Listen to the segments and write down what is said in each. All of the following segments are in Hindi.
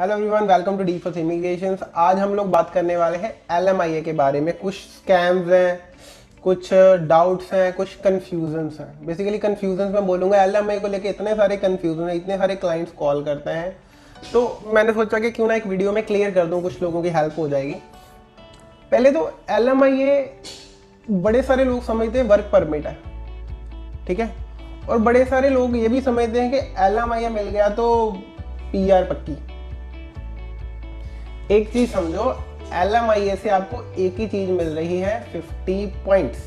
Hello everyone, welcome to D for immigration. आज हम लोग बात करने वाले हैं LMIA के बारे में। कुछ स्कैम्स हैं, कुछ डाउट्स हैं, कुछ कन्फ्यूजन्स हैं। बेसिकली कन्फ्यूजन्स मैं बोलूँगा, LMIA को लेके इतने सारे कन्फ्यूजन हैं, इतने सारे क्लाइंट्स कॉल करते हैं, तो मैंने सोचा कि क्यों ना एक वीडियो में क्लियर कर दूँ, कुछ लोगों की हेल्प हो जाएगी। पहले तो LMIA बड़े सारे लोग समझते हैं वर्क परमिट है, ठीक है, और बड़े सारे लोग ये भी समझते हैं कि LMIA मिल गया तो PR पक्की। एक चीज समझो, LMIA से आपको एक ही चीज मिल रही है, 50 पॉइंट्स।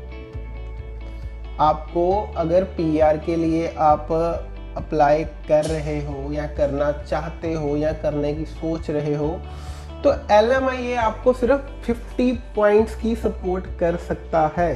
आपको अगर PR के लिए आप अप्लाई कर रहे हो या करना चाहते हो या करने की सोच रहे हो, तो LMIA आपको सिर्फ 50 पॉइंट्स की सपोर्ट कर सकता है।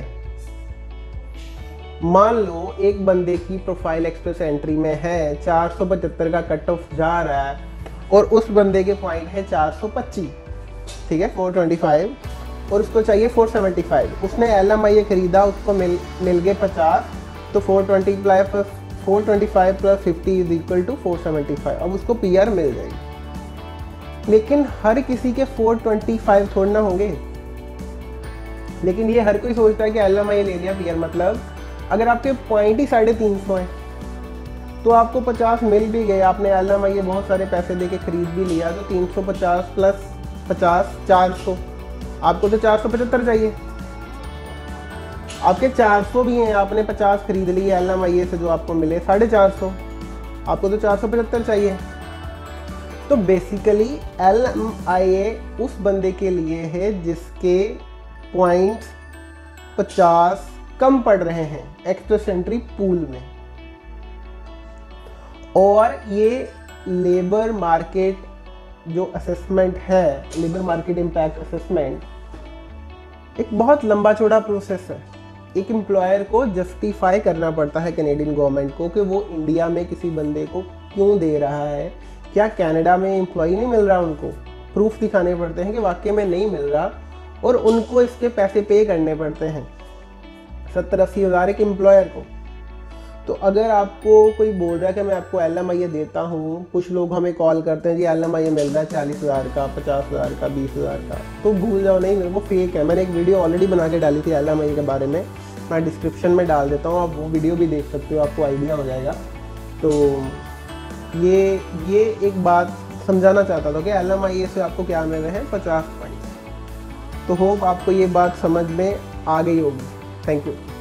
मान लो एक बंदे की प्रोफाइल एक्सप्रेस एंट्री में है, 475 का कट ऑफ जा रहा है और उस बंदे के पॉइंट है 425, ठीक है, 425, और उसको चाहिए 475। उसने LMIA खरीदा, उसको मिल गए 50, तो 425 प्लस 50 इज इक्वल टू 475। अब उसको PR मिल जाएगी। लेकिन हर किसी के 425 थोड़ा ना होंगे। लेकिन ये हर कोई सोचता है कि LMIA ले लिया PR, मतलब अगर आपके पॉइंट ही 350 हैं तो आपको 50 मिल भी गए, आपने LMIA बहुत सारे पैसे देके खरीद भी लिया, तो 350 प्लस 50 400, आपको तो 475 चाहिए। आपके 400 भी हैं, आपने 50 खरीद लिए LMIA से, जो आपको मिले 450, आपको तो 475 चाहिए। तो बेसिकली LMIA उस बंदे के लिए है जिसके पॉइंट्स 50 कम पड़ रहे हैं एक्सप्रेस एंट्री पूल में। और ये लेबर मार्केट जो असेसमेंट है, लेबर मार्केट इम्पैक्ट असेसमेंट, एक बहुत लंबा चौड़ा प्रोसेस है। एक एम्प्लॉयर को जस्टिफाई करना पड़ता है कनेडियन गवर्नमेंट को कि वो इंडिया में किसी बंदे को क्यों दे रहा है। क्या कनाडा में एम्प्लॉय नहीं मिल रहा, उनको प्रूफ दिखाने पड़ते हैं कि वाकई में नहीं मिल रहा, और उनको इसके पैसे पे करने पड़ते हैं 70-80 हज़ार एक एम्प्लॉयर को। तो अगर आपको कोई बोल रहा है कि मैं आपको LMIA देता हूँ, कुछ लोग हमें कॉल करते हैं जी LMIA मिल रहा है 40 हज़ार का, 50 हज़ार का, 20 हज़ार का, तो भूल जाओ, नहीं, वो फेक है। मैंने एक वीडियो ऑलरेडी बना के डाली थी LMIA के बारे में, मैं डिस्क्रिप्शन में डाल देता हूँ, आप वो वीडियो भी देख सकते हो, आपको आइडिया हो जाएगा। तो ये एक बात समझाना चाहता था कि LMIA से आपको क्या मिल रहे हैं, 50 पॉइंट। तो होप आपको ये बात समझ में आ गई होगी। Thank you.